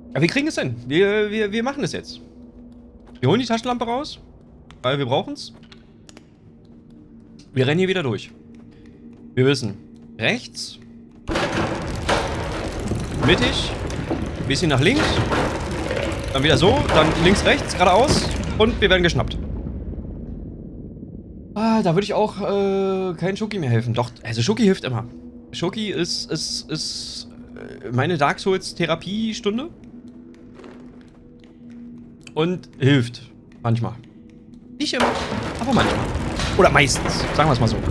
Aber wir kriegen es hin. Wir machen es jetzt. Wir holen die Taschenlampe raus, weil wir brauchen es. Wir rennen hier wieder durch. Wir wissen, rechts, mittig, ein bisschen nach links, dann wieder so, dann links, rechts, geradeaus und wir werden geschnappt. Ah, da würde ich auch kein Schoki mehr helfen. Doch, also Schoki hilft immer. Schoki ist meine Dark Souls Therapiestunde. Und hilft. Manchmal. Nicht immer, aber manchmal. Oder meistens. Sagen wir es mal so.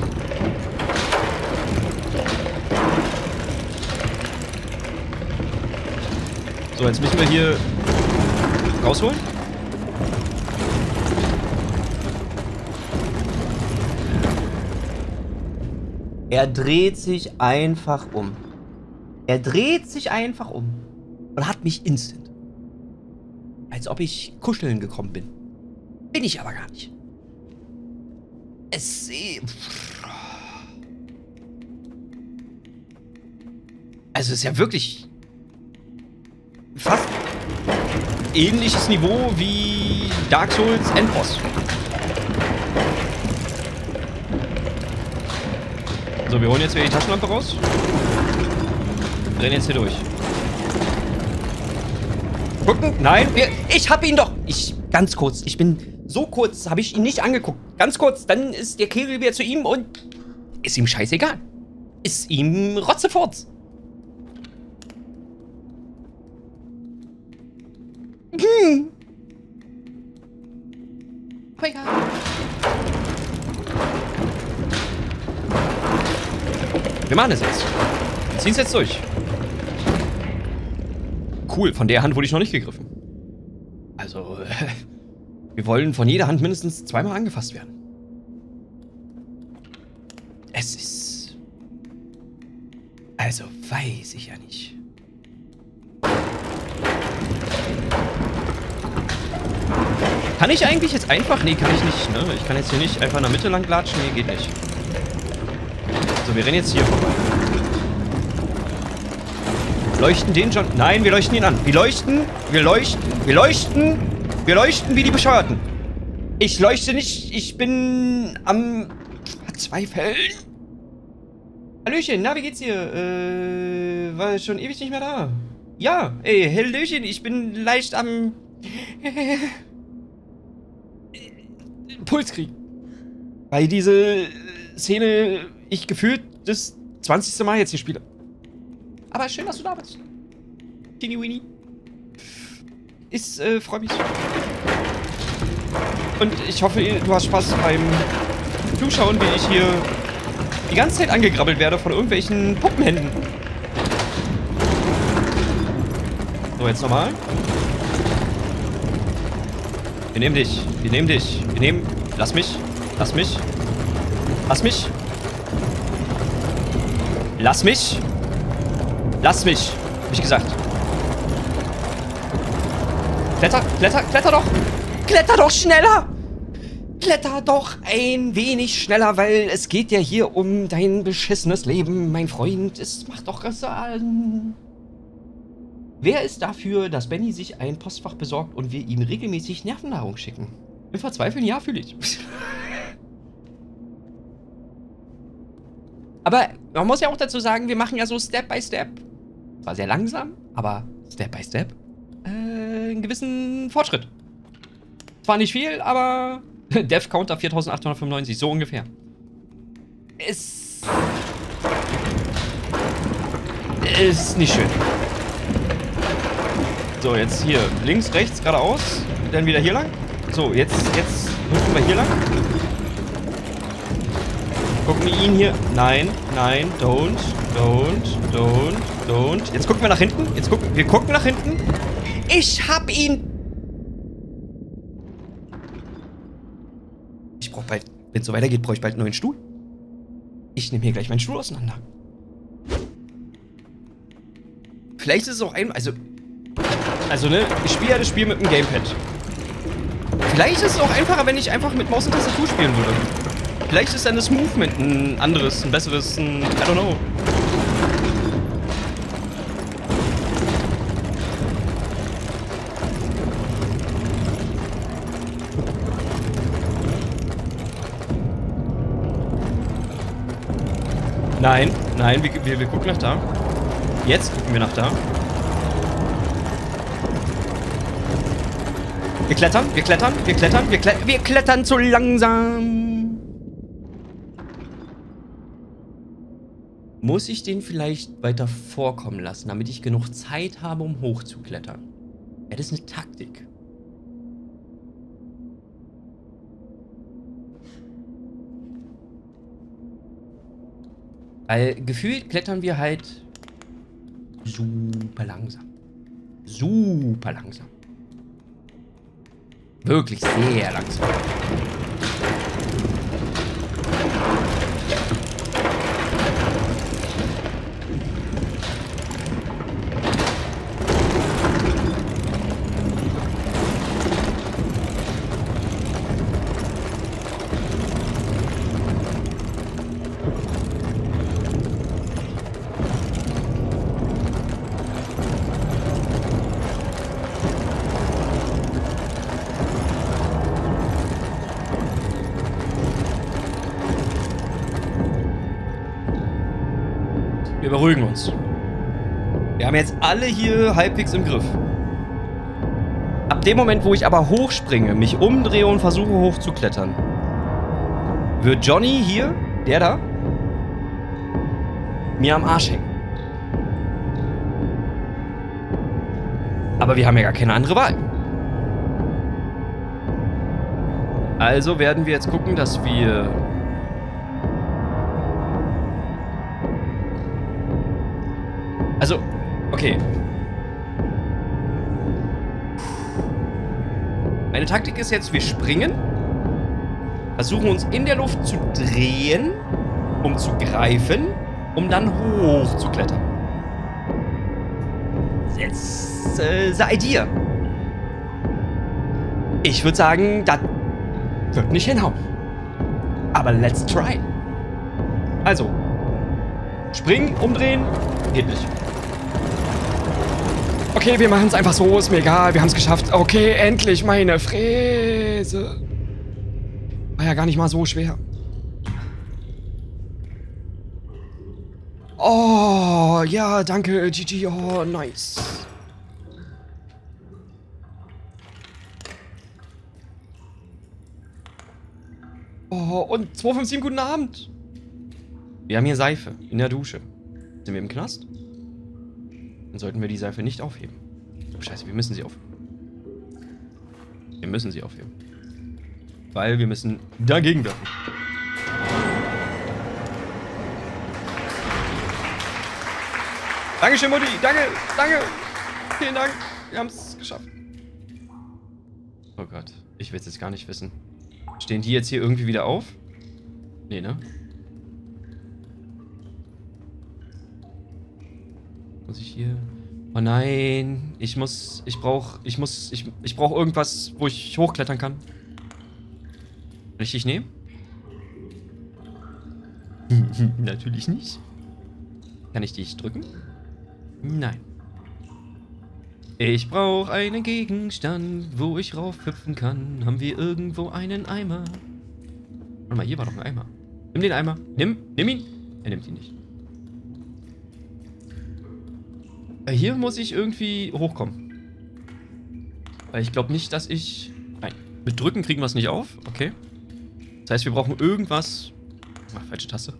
So, jetzt müssen wir hier rausholen. Er dreht sich einfach um. Er dreht sich einfach um. Und hat mich instant. Als ob ich kuscheln gekommen bin. Bin ich aber gar nicht. Also ist ja wirklich fast ähnliches Niveau wie Dark Souls Endboss. So, wir holen jetzt wieder die Taschenlampe raus. Rennen jetzt hier durch. Gucken? Nein, ich hab ihn doch. Ganz kurz, ich bin so kurz, habe ich ihn nicht angeguckt. Ganz kurz, dann ist der Kegel wieder zu ihm und ist ihm scheißegal. Ist ihm rotzefurz. Aber egal. Wir machen es jetzt. Wir ziehen es jetzt durch. Cool, von der Hand wurde ich noch nicht gegriffen. Also, wir wollen von jeder Hand mindestens zweimal angefasst werden. Es ist... Also, weiß ich ja nicht. Kann ich eigentlich jetzt einfach... Nee, kann ich nicht, ne? Ich kann jetzt hier nicht einfach in der Mitte lang latschen. Nee, geht nicht. So, wir rennen jetzt hier vorbei. Leuchten den schon... Nein, wir leuchten ihn an. Wir leuchten wie die Bescheuerten. Ich leuchte nicht. Ich bin am Verzweifeln. Hallöchen, na, wie geht's dir? War schon ewig nicht mehr da. Ja, ey, Hallöchen, ich bin leicht am... Pulskrieg. Weil diese Szene ich gefühlt das 20. Mal jetzt hier spiele. Aber schön, dass du da bist. Teeny Weenie. Freu mich. Und ich hoffe, du hast Spaß beim Zuschauen, wie ich hier die ganze Zeit angegrabbelt werde von irgendwelchen Puppenhänden. So, jetzt nochmal. Wir nehmen dich. Wir nehmen dich. Wir nehmen... Lass mich. Lass mich. Lass mich. Lass mich. Lass mich. Hab ich gesagt. Kletter, kletter, kletter doch. Kletter doch schneller. Kletter doch ein wenig schneller, weil es geht ja hier um dein beschissenes Leben, mein Freund. Es macht doch was an. Wer ist dafür, dass Benny sich ein Postfach besorgt und wir ihm regelmäßig Nervennahrung schicken? Im Verzweifeln, ja, fühle ich. Aber man muss ja auch dazu sagen, wir machen ja so Step by Step. Zwar sehr langsam, aber Step by Step einen gewissen Fortschritt. Zwar nicht viel, aber Death Counter 4895, so ungefähr. Ist nicht schön. So, jetzt hier links, rechts, geradeaus, dann wieder hier lang. So, jetzt gucken wir hier lang. Gucken wir ihn hier. Nein, nein, don't. Jetzt gucken wir nach hinten. Wir gucken nach hinten. Ich hab ihn. Ich brauch bald, wenn es so weitergeht, brauche ich bald einen neuen Stuhl. Ich nehme hier gleich meinen Stuhl auseinander. Vielleicht ist es auch also ne, ich spiele ja das Spiel mit dem Gamepad. Vielleicht ist es auch einfacher, wenn ich einfach mit Maus und Tastatur spielen würde. Vielleicht ist dann das Movement ein anderes, ein besseres, I don't know. Nein, nein, wir gucken nach da. Jetzt gucken wir nach da. Wir klettern, wir klettern, wir klettern, wir klettern zu langsam. Muss ich den vielleicht weiter vorkommen lassen, damit ich genug Zeit habe, um hochzuklettern? Ja, das ist eine Taktik. Weil gefühlt klettern wir halt super langsam. Super langsam. Wirklich sehr langsam. Wir beruhigen uns. Wir haben jetzt alle hier halbwegs im Griff. Ab dem Moment, wo ich aber hochspringe, mich umdrehe und versuche hochzuklettern, wird Johnny hier, der da, mir am Arsch hängen. Aber wir haben ja gar keine andere Wahl. Also werden wir jetzt gucken, dass wir... Also, okay. Meine Taktik ist jetzt, wir springen, versuchen uns in der Luft zu drehen, um zu greifen, um dann hoch zu klettern. That's the idea. Ich würde sagen, das wird nicht hinhauen. Aber let's try. Also, springen, umdrehen, geht nicht. Okay, wir machen es einfach so, ist mir egal, wir haben es geschafft. Okay, endlich, meine Fräse. War ja gar nicht mal so schwer. Oh, ja, danke, GG, oh, nice. Oh, und 257, guten Abend. Wir haben hier Seife in der Dusche. Sind wir im Knast? Dann sollten wir die Seife nicht aufheben. Oh, scheiße, wir müssen sie aufheben. Wir müssen sie aufheben. Weil wir müssen dagegen wirken. Dankeschön, Mutti. Danke, danke. Vielen Dank. Wir haben es geschafft. Oh Gott. Ich will es jetzt gar nicht wissen. Stehen die jetzt hier irgendwie wieder auf? Nee, ne? Muss ich hier... Oh nein. Ich brauche irgendwas, wo ich hochklettern kann. Kann ich dich nehmen? Natürlich nicht. Kann ich dich drücken? Nein. Ich brauche einen Gegenstand, wo ich raufhüpfen kann. Haben wir irgendwo einen Eimer? Warte mal, hier war doch ein Eimer. Nimm den Eimer. Nimm ihn. Er nimmt ihn nicht. Hier muss ich irgendwie hochkommen. Weil ich glaube nicht, dass ich... Nein. Mit Drücken kriegen wir es nicht auf. Okay. Das heißt, wir brauchen irgendwas... Ach, falsche Taste.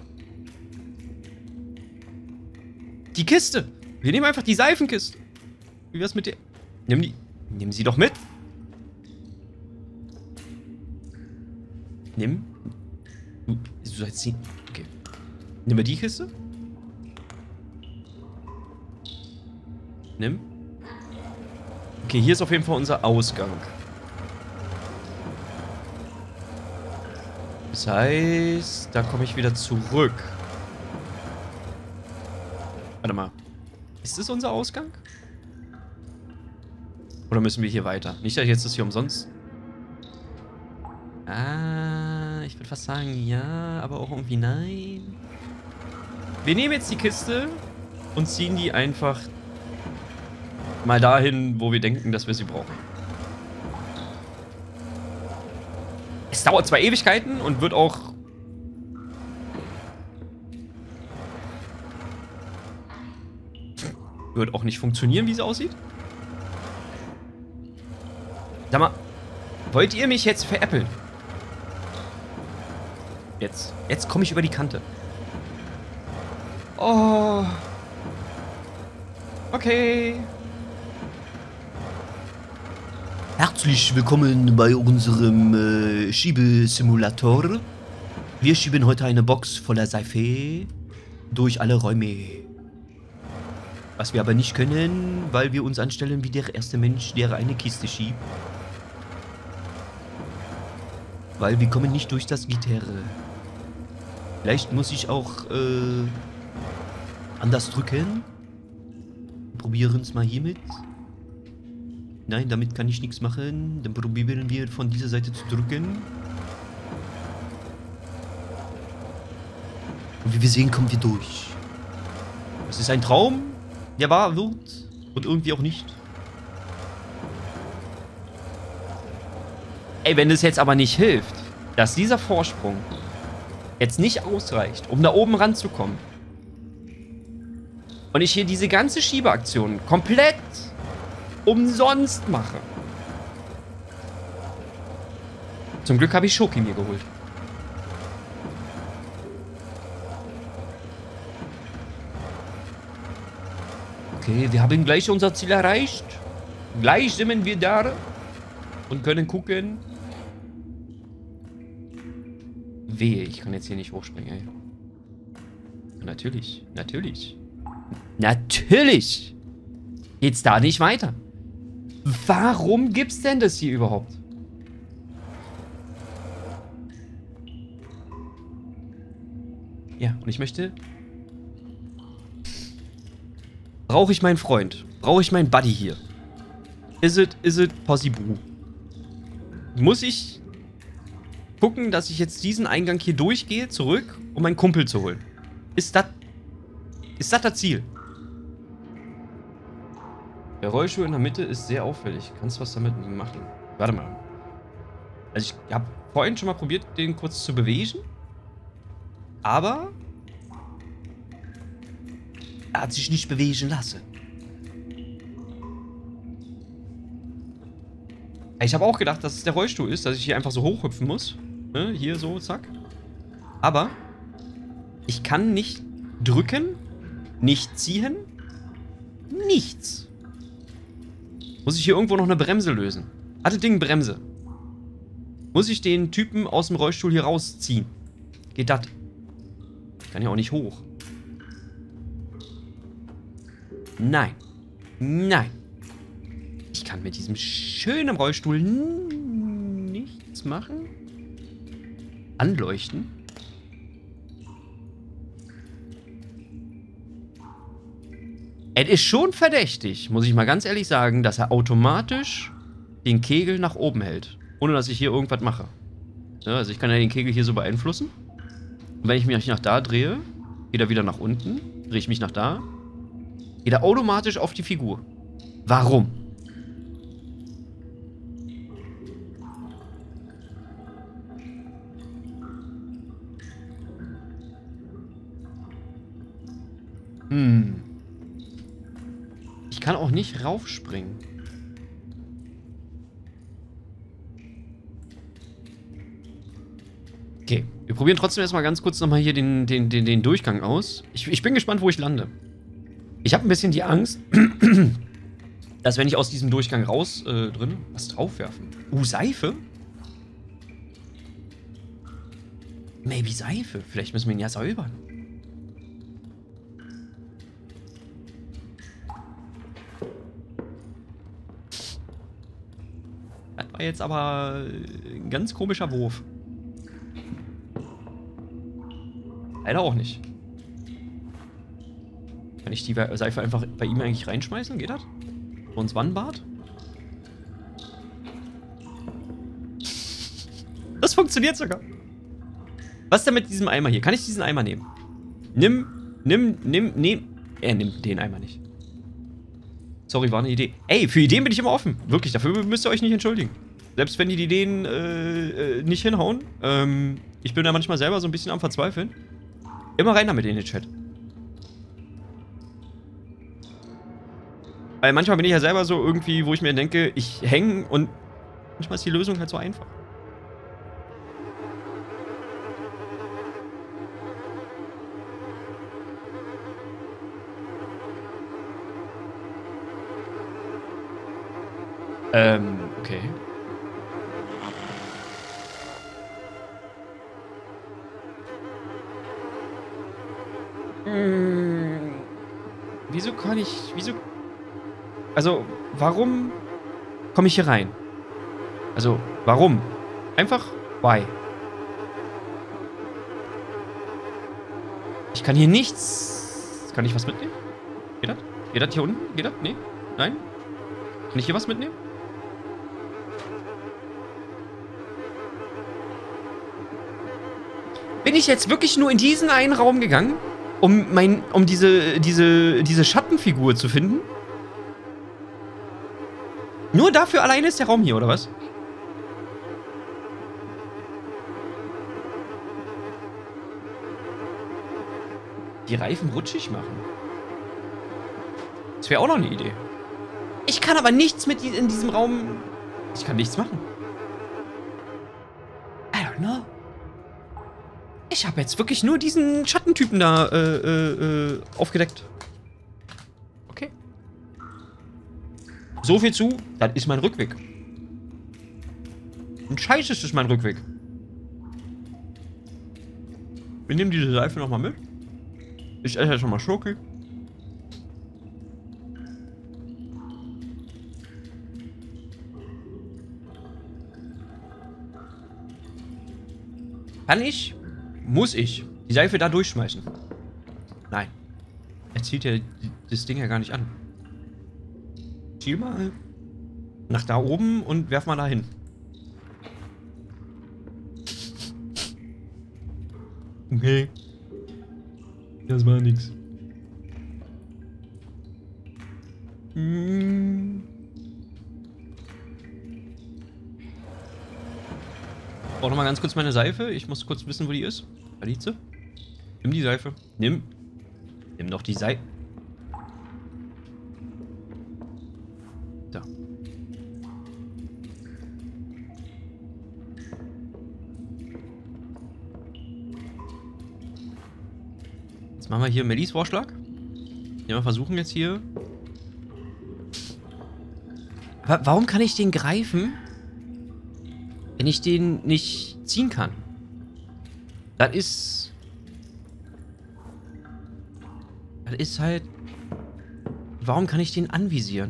Die Kiste. Wir nehmen einfach die Seifenkiste. Wie wär's mit der... Nimm sie doch mit. Nimm. Du sollst sie... Okay. Nimm wir die Kiste. Nimm. Okay, hier ist auf jeden Fall unser Ausgang. Das heißt, da komme ich wieder zurück. Warte mal. Ist das unser Ausgang? Oder müssen wir hier weiter? Nicht, dass ich jetzt das hier umsonst... Ah, ich würde fast sagen ja, aber auch irgendwie nein. Wir nehmen jetzt die Kiste und ziehen die einfach mal dahin, wo wir denken, dass wir sie brauchen. Es dauert zwar Ewigkeiten und wird auch Wird auch nicht funktionieren, wie es aussieht. Sag mal, wollt ihr mich jetzt veräppeln? Jetzt komme ich über die Kante. Oh. Okay. Herzlich willkommen bei unserem Schiebesimulator. Wir schieben heute eine Box voller Seife durch alle Räume. Was wir aber nicht können, weil wir uns anstellen wie der erste Mensch, der eine Kiste schiebt. Weil wir kommen nicht durch das Gitter. Vielleicht muss ich auch anders drücken. Probieren es mal hiermit. Nein, damit kann ich nichts machen. Dann probieren wir von dieser Seite zu drücken. Und wie wir sehen, kommen wir durch. Es ist ein Traum, der wahr wird und irgendwie auch nicht. Ey, wenn es jetzt aber nicht hilft, dass dieser Vorsprung jetzt nicht ausreicht, um da oben ranzukommen, und ich hier diese ganze Schiebeaktion komplett umsonst mache. Zum Glück habe ich Schoki mir geholt. Okay, wir haben gleich unser Ziel erreicht. Gleich sind wir da und können gucken. Wehe, ich kann jetzt hier nicht hochspringen, ey. Natürlich, natürlich. Natürlich geht's da nicht weiter. Warum gibt's denn das hier überhaupt? Ja, und ich möchte... Brauche ich meinen Freund? Brauche ich meinen Buddy hier? Is it possible? Muss ich gucken, dass ich jetzt diesen Eingang hier durchgehe, zurück, um meinen Kumpel zu holen? Ist das das Ziel? Der Rollstuhl in der Mitte ist sehr auffällig. Kannst du was damit machen? Warte mal. Also ich habe vorhin schon mal probiert, den kurz zu bewegen. Aber er hat sich nicht bewegen lassen. Ich habe auch gedacht, dass es der Rollstuhl ist, dass ich hier einfach so hochhüpfen muss. Ne? Hier so, zack. Aber ich kann nicht drücken, nicht ziehen, nichts. Muss ich hier irgendwo noch eine Bremse lösen? Hat das Ding Bremse? Muss ich den Typen aus dem Rollstuhl hier rausziehen? Geht das? Ich kann ja auch nicht hoch. Nein. Nein. Ich kann mit diesem schönen Rollstuhl nichts machen. Anleuchten. Es ist schon verdächtig, muss ich mal ganz ehrlich sagen, dass er automatisch den Kegel nach oben hält. Ohne dass ich hier irgendwas mache. Ja, also ich kann ja den Kegel hier so beeinflussen. Und wenn ich mich nach da drehe, geht er wieder nach unten. Drehe ich mich nach da, geht er automatisch auf die Figur. Warum? Ich kann auch nicht raufspringen. Okay, wir probieren trotzdem erstmal ganz kurz nochmal hier den Durchgang aus. Ich bin gespannt, wo ich lande. Ich habe ein bisschen die Angst, dass wenn ich aus diesem Durchgang raus drin was draufwerfen. Seife? Maybe Seife. Vielleicht müssen wir ihn ja säubern. Das war jetzt aber ein ganz komischer Wurf. Leider auch nicht. Kann ich die Seife einfach bei ihm eigentlich reinschmeißen? Geht das? So ins Wannbad? Das funktioniert sogar. Was ist denn mit diesem Eimer hier? Kann ich diesen Eimer nehmen? Nimm. Er nimmt den Eimer nicht. Sorry, war eine Idee. Ey, für Ideen bin ich immer offen. Wirklich, dafür müsst ihr euch nicht entschuldigen. Selbst wenn die Ideen nicht hinhauen. Ich bin da manchmal selber so ein bisschen am Verzweifeln. Immer rein damit in den Chat. Weil manchmal bin ich ja selber so irgendwie, wo ich mir denke, ich hänge und manchmal ist die Lösung halt so einfach. Okay. Wieso kann ich... Wieso... Also, warum komme ich hier rein? Also, warum? Einfach, why? Ich kann hier nichts... Kann ich was mitnehmen? Geht das? Geht das hier unten? Geht das? Nee? Nein? Kann ich hier was mitnehmen? Bin ich jetzt wirklich nur in diesen einen Raum gegangen, um diese Schattenfigur zu finden? Nur dafür alleine ist der Raum hier, oder was? Die Reifen rutschig machen. Das wäre auch noch eine Idee. Ich kann aber nichts mit in diesem Raum... Ich kann nichts machen. I don't know. Ich habe jetzt wirklich nur diesen Schattentypen da aufgedeckt. Okay. So viel zu, das ist mein Rückweg. Und scheiße, ist das mein Rückweg. Wir nehmen diese Seife nochmal mit. Ich esse jetzt schon mal Schoki. Kann ich? Muss ich die Seife da durchschmeißen? Nein. Er zieht ja das Ding ja gar nicht an. Zieh mal nach da oben und werf mal da hin. Okay. Das war nix. Ich brauche noch mal ganz kurz meine Seife. Ich muss kurz wissen, wo die ist. Da liegt sie. Nimm die Seife. Nimm doch die Seife. So. Jetzt machen wir hier Mellies Vorschlag. Ja, wir versuchen jetzt hier... Aber warum kann ich den greifen, wenn ich den nicht ziehen kann? Das ist halt... Warum kann ich den anvisieren?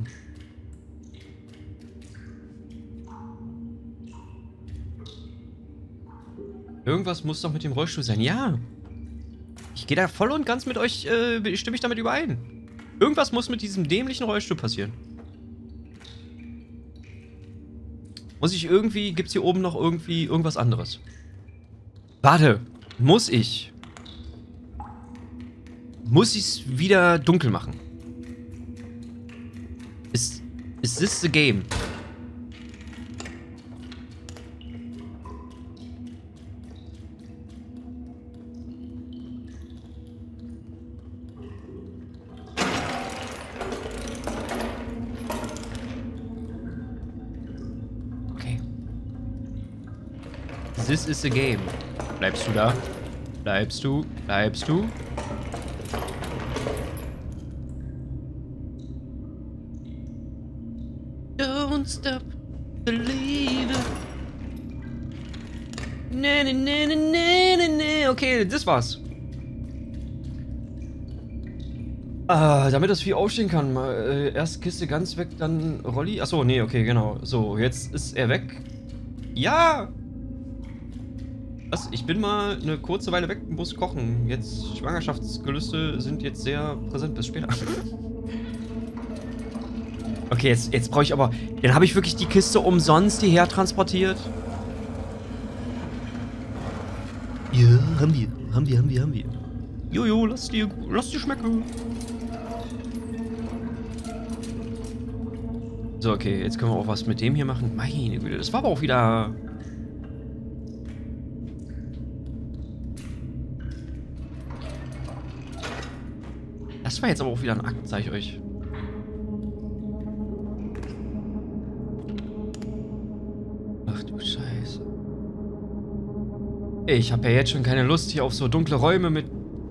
Irgendwas muss doch mit dem Rollstuhl sein. Ja. Ich gehe da voll und ganz mit euch, stimme ich damit überein. Irgendwas muss mit diesem dämlichen Rollstuhl passieren. Muss ich irgendwie... Gibt's hier oben noch irgendwie irgendwas anderes? Warte. Muss ich es wieder dunkel machen? Is this the game? Okay. This is the game. Bleibst du da? Bleibst du? Bleibst du? Don't stop believing. Ne, ne, ne, ne, ne, ne. Okay, das war's. Damit das Vieh aufstehen kann. Erst Kiste ganz weg, dann Rolli. Achso, nee, okay, genau. So, jetzt ist er weg. Ja! Was? Ich bin mal eine kurze Weile weg, muss kochen. Jetzt, Schwangerschaftsgelüste sind jetzt sehr präsent. Bis später. Okay, jetzt brauche ich aber... Dann habe ich wirklich die Kiste umsonst hierher transportiert. Ja, haben wir. Jojo, lass dir schmecken. So, okay, jetzt können wir auch was mit dem hier machen. Meine Güte, das war aber auch wieder... Das war jetzt aber auch wieder ein Akt, sag ich euch. Ich habe ja jetzt schon keine Lust hier auf so dunkle Räume mit...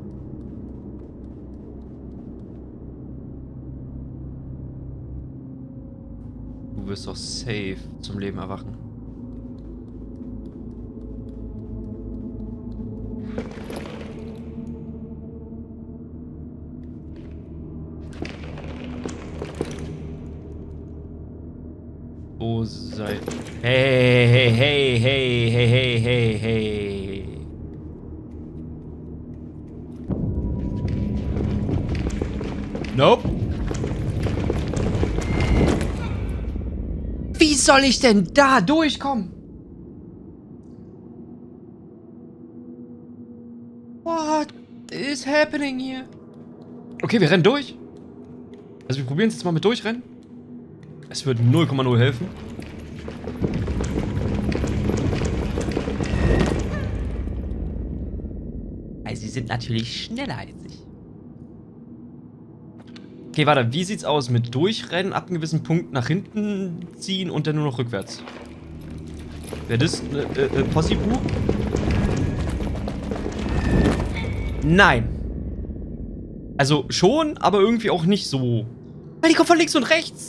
Du wirst doch safe zum Leben erwachen. Wo seid... Hey, hey, hey, hey, hey, hey, hey, hey. Nope. Wie soll ich denn da durchkommen? What is happening here? Okay, wir rennen durch. Also wir probieren es jetzt mal mit Durchrennen. Es wird 0,0 helfen. Also sie sind natürlich schneller als ich. Okay, warte, wie sieht's aus mit Durchrennen, ab einem gewissen Punkt nach hinten ziehen und dann nur noch rückwärts? Wäre das possible? Nein. Also schon, aber irgendwie auch nicht so. Weil die kommt von links und rechts.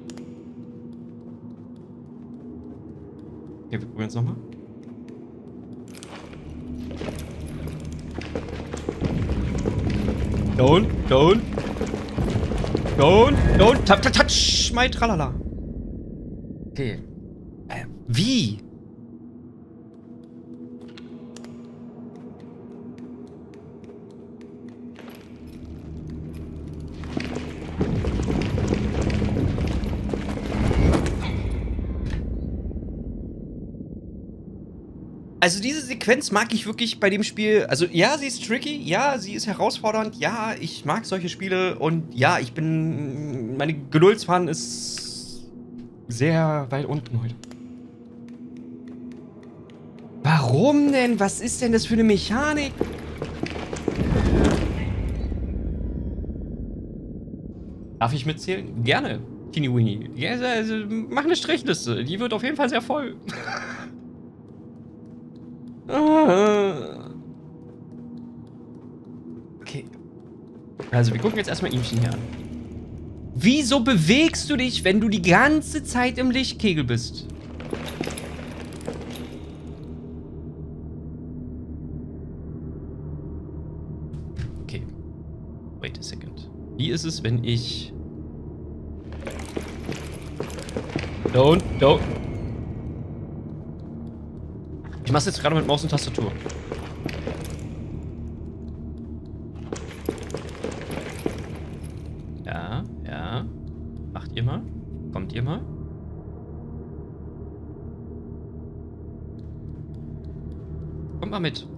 Okay, wir probieren es nochmal. Don't, touch, my tralala. Okay. Wie? Also diese Sequenz mag ich wirklich bei dem Spiel. Also ja, sie ist tricky, ja, sie ist herausfordernd, ja, ich mag solche Spiele und ja, meine Geduldsfaden ist sehr weit unten heute. Warum denn? Was ist denn das für eine Mechanik? Darf ich mitzählen? Gerne, Teeny Weeny. Ja, also, mach eine Strichliste, die wird auf jeden Fall sehr voll. Okay. Also, wir gucken jetzt erstmal Ihmchen hier an. Wieso bewegst du dich, wenn du die ganze Zeit im Lichtkegel bist? Okay. Wait a second. Wie ist es, wenn ich... Don't. Ich mach's jetzt gerade mit Maus und Tastatur. Ja. Macht ihr mal. Kommt ihr mal. Kommt mal mit.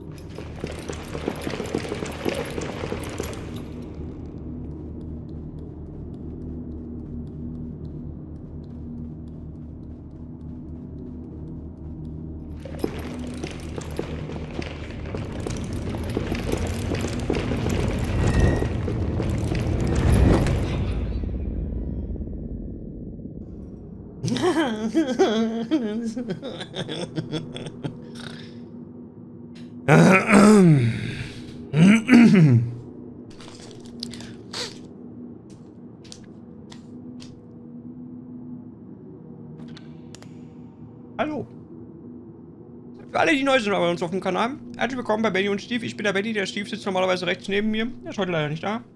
Hallo. Für alle, die neu sind bei uns auf dem Kanal, herzlich willkommen bei Benny und Steve. Ich bin der Benny, der Steve sitzt normalerweise rechts neben mir. Er ist heute leider nicht da.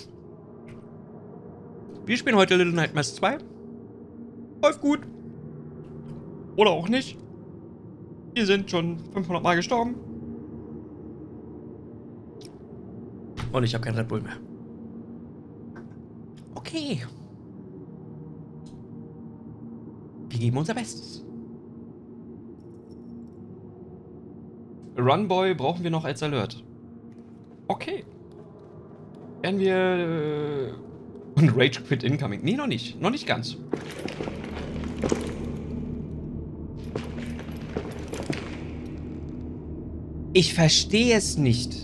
Wir spielen heute Little Nightmares 2. Läuft gut. Oder auch nicht. Wir sind schon 500 Mal gestorben. Und ich habe kein Red Bull mehr. Okay. Wir geben unser Bestes. Runboy brauchen wir noch als Alert. Okay. Werden wir... Und Rage Quit Incoming. Nee, noch nicht. Noch nicht ganz. Ich verstehe es nicht.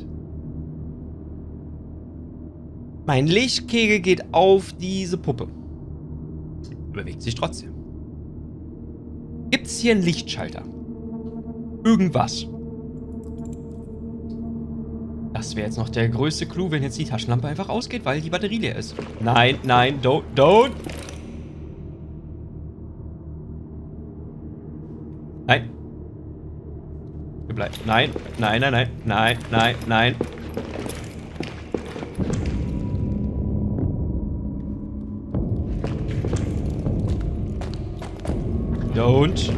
Mein Lichtkegel geht auf diese Puppe. Bewegt sich trotzdem. Gibt es hier einen Lichtschalter? Irgendwas. Das wäre jetzt noch der größte Clou, wenn jetzt die Taschenlampe einfach ausgeht, weil die Batterie leer ist. Nein, nein, don't. Nein. Bleibt. Nein. Don't.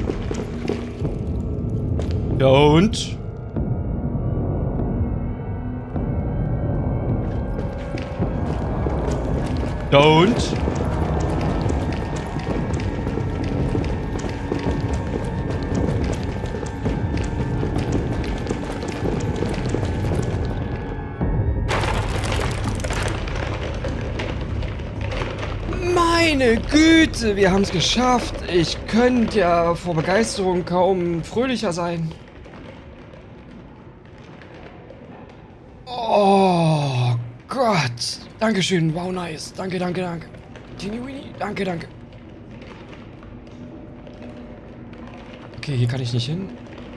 Meine Güte, wir haben es geschafft. Ich könnte ja vor Begeisterung kaum fröhlicher sein. Oh Gott. Dankeschön, wow, nice. Danke. Teeny weeny, danke. Okay, hier kann ich nicht hin.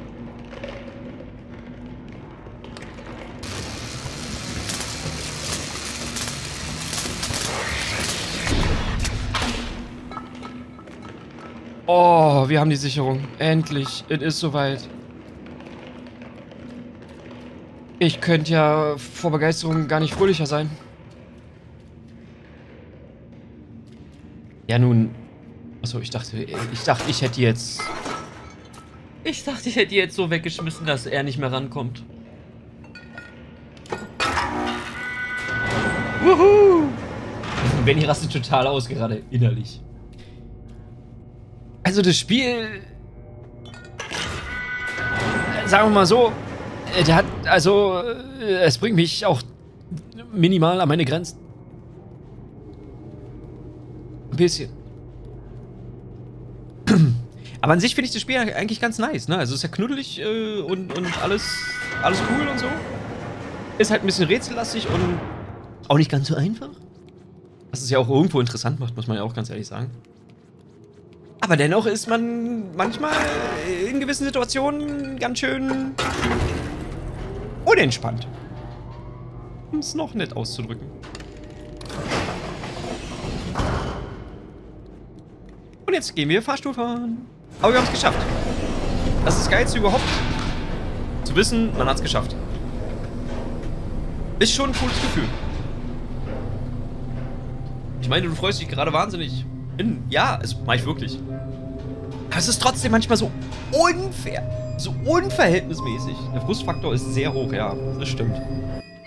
Oh, wir haben die Sicherung. Endlich. Es ist soweit. Ich könnte ja vor Begeisterung gar nicht fröhlicher sein. Ja, nun. Achso, ich dachte, ich hätte jetzt. Ich dachte, ich hätte jetzt so weggeschmissen, dass er nicht mehr rankommt. Wuhu! Benny rastet total aus, gerade innerlich. Also das Spiel, sagen wir mal so, der hat, also, es bringt mich auch minimal an meine Grenzen. Ein bisschen. Aber an sich finde ich das Spiel eigentlich ganz nice, ne? Also es ist ja knuddelig und alles cool und so. Ist halt ein bisschen rätsellastig und auch nicht ganz so einfach. Was es ja auch irgendwo interessant macht, muss man ja auch ganz ehrlich sagen. Aber dennoch ist man manchmal in gewissen Situationen ganz schön unentspannt. Um es noch nett auszudrücken. Und jetzt gehen wir Fahrstuhl fahren. Aber wir haben es geschafft. Das ist das Geilste überhaupt. Zu wissen, man hat es geschafft. Ist schon ein cooles Gefühl. Ich meine, du freust dich gerade wahnsinnig. Ja, das mache ich wirklich. Aber es ist trotzdem manchmal so unfair. So unverhältnismäßig. Der Frustfaktor ist sehr hoch, ja. Das stimmt.